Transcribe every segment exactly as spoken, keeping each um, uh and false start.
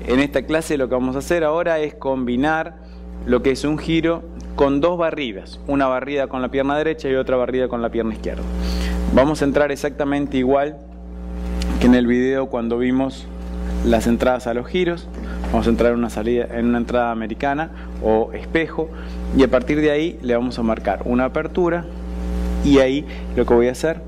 En esta clase lo que vamos a hacer ahora es combinar lo que es un giro con dos barridas, una barrida con la pierna derecha y otra barrida con la pierna izquierda. Vamos a entrar exactamente igual que en el video cuando vimos las entradas a los giros. Vamos a entrar en una salida, en una entrada americana o espejo, y a partir de ahí le vamos a marcar una apertura, y ahí lo que voy a hacer,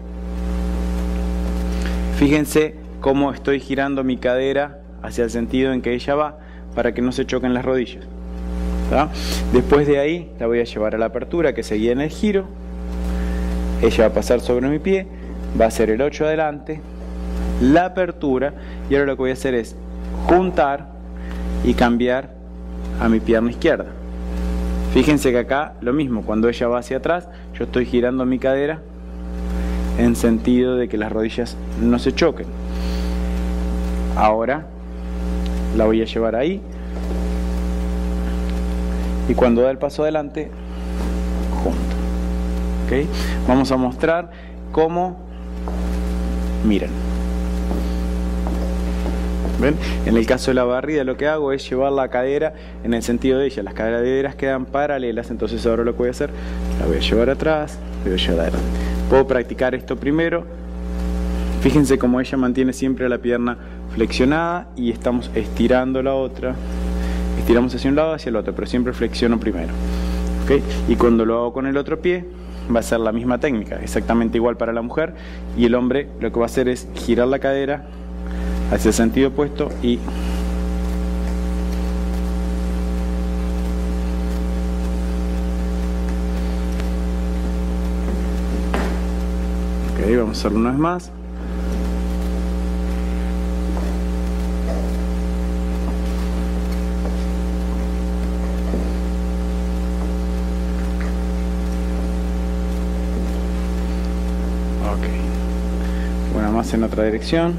fíjense cómo estoy girando mi cadera hacia el sentido en que ella va para que no se choquen las rodillas. ¿Tá? Después de ahí la voy a llevar a la apertura que seguía en el giro. Ella va a pasar sobre mi pie, va a hacer el ocho adelante, la apertura, y ahora lo que voy a hacer es juntar y cambiar a mi pierna izquierda. Fíjense que acá lo mismo, cuando ella va hacia atrás yo estoy girando mi cadera en sentido de que las rodillas no se choquen. Ahora la voy a llevar ahí, y cuando da el paso adelante, junto. ¿Okay? Vamos a mostrar cómo, miren, ¿ven? En el caso de la barrida lo que hago es llevar la cadera en el sentido de ella, las caderas quedan paralelas, entonces ahora lo que voy a hacer, la voy a llevar atrás, la voy a llevar adelante. Puedo practicar esto primero. Fíjense cómo ella mantiene siempre la pierna flexionada y estamos estirando la otra. Estiramos hacia un lado, hacia el otro, pero siempre flexiono primero. ¿Okay? Y cuando lo hago con el otro pie, va a ser la misma técnica, exactamente igual para la mujer. Y el hombre lo que va a hacer es girar la cadera hacia el sentido opuesto y ok, vamos a hacerlo una vez más. Ok, una más en otra dirección.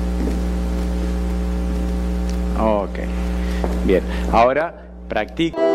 Ok, bien, ahora practico.